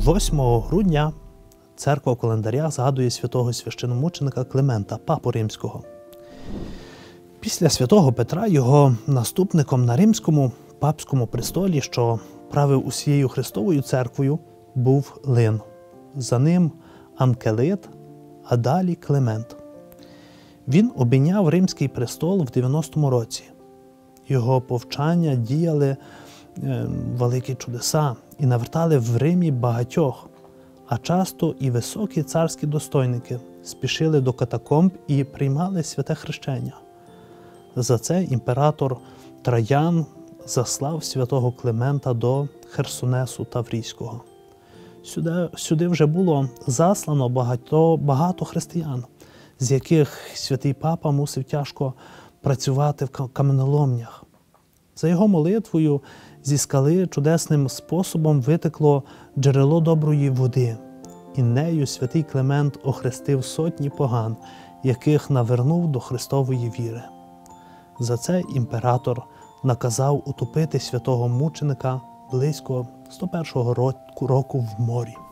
8 грудня церква в календарях згадує святого священомученика Климента, папу римського. Після святого Петра його наступником на римському папському престолі, що правив усією Христовою церквою, був Лин. За ним Анкелит, а далі Климент. Він обійняв римський престол в 90-му році. Його повчання діяли великі чудеса і навертали в Римі багатьох, а часто і високі царські достойники спішили до катакомб і приймали святе хрещення. За це імператор Траян заслав святого Климента до Херсонесу Таврійського. Сюди вже було заслано багато християн, з яких святий папа мусив тяжко працювати в каменоломнях. За його молитвою зі скали чудесним способом витекло джерело доброї води, і нею святий Климент охрестив сотні поган, яких навернув до Христової віри. За це імператор наказав утопити святого мученика близько 101 року в морі.